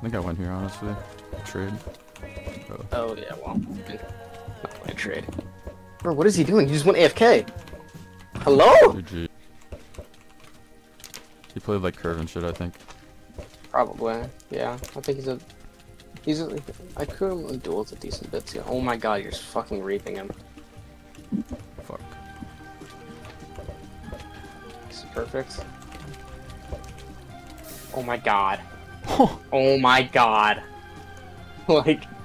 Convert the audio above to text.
think I went here, honestly. Trade. Oh yeah, well, not playing trade. Bro, what is he doing? He just went AFK. Hello? GG. He played like curve and shit, I think. Probably. Yeah, I think I could have duels a decent bit too. Oh my god, you're just fucking reaping him. Fuck. This is perfect. Oh my god. Oh my god. Like.